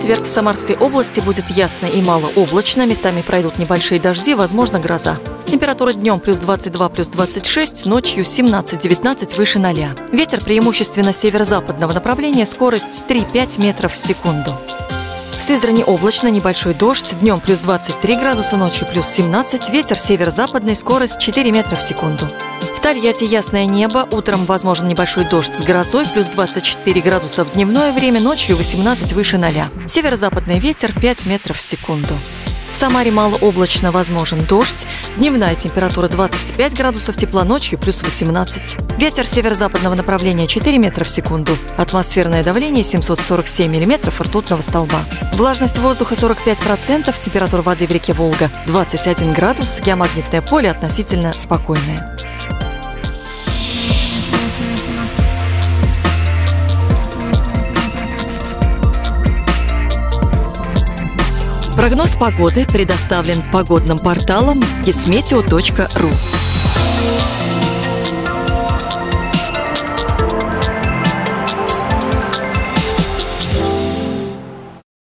четверг в Самарской области будет ясно и малооблачно, местами пройдут небольшие дожди, возможно гроза. Температура днем плюс 22, плюс 26, ночью 17-19 выше 0. Ветер преимущественно северо-западного направления, скорость 3-5 метров в секунду. В Сызрани облачно, небольшой дождь, днем плюс 23 градуса, ночью плюс 17, ветер северо-западный, скорость 4 метра в секунду. В Тольятти ясное небо, утром возможен небольшой дождь с грозой, плюс 24 градуса в дневное время, ночью 18 выше 0. Северо-западный ветер 5 метров в секунду. В Самаре малооблачно, возможен дождь, дневная температура 25 градусов тепла, ночью плюс 18. Ветер северо-западного направления 4 метра в секунду, атмосферное давление 747 миллиметров ртутного столба. Влажность воздуха 45%, температура воды в реке Волга 21 градус, геомагнитное поле относительно спокойное. Прогноз погоды предоставлен погодным порталом Gizmeteo.ru.